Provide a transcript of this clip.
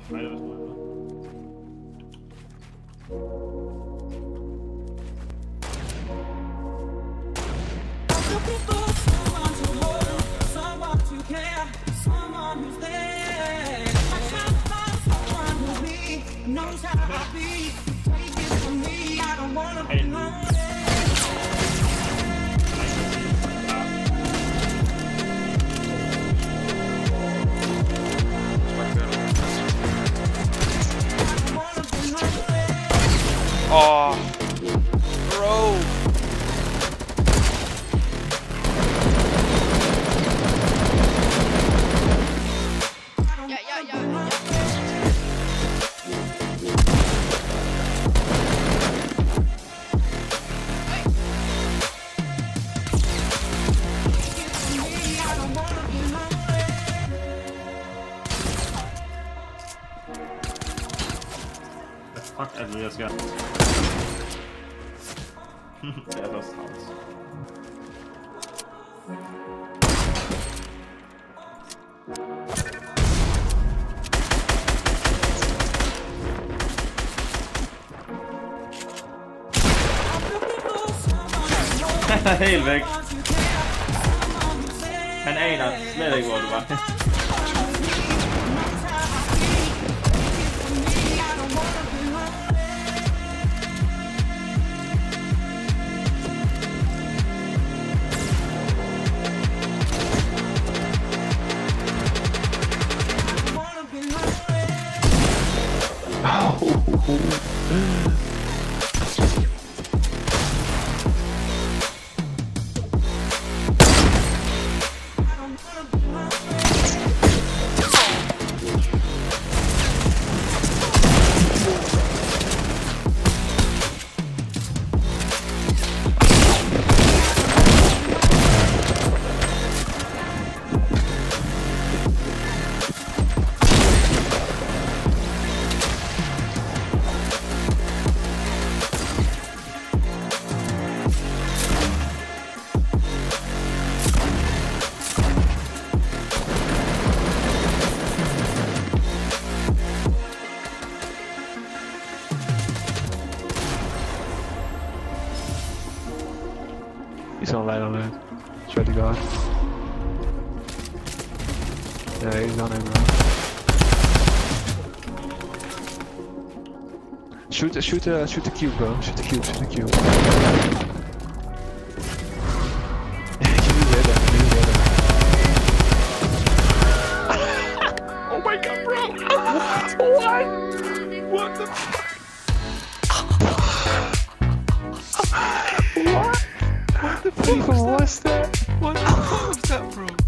Looking for someone to hold, someone to care, someone who's there. I try to find someone who me knows how I be. Take it from me, I don't wanna be lonely. Oh, bro. Yeah. Fuck Andreas guy. Der ist aus Haus. Helt væk. Han aner slet ikke, hvor du var. He's on light alert. Swear to God. Yeah, he's on him, bro. Shoot the cube, bro. Shoot the cube. Oh my God, bro! What? What the fuck? What the fuck was that? What the fuck was that, bro?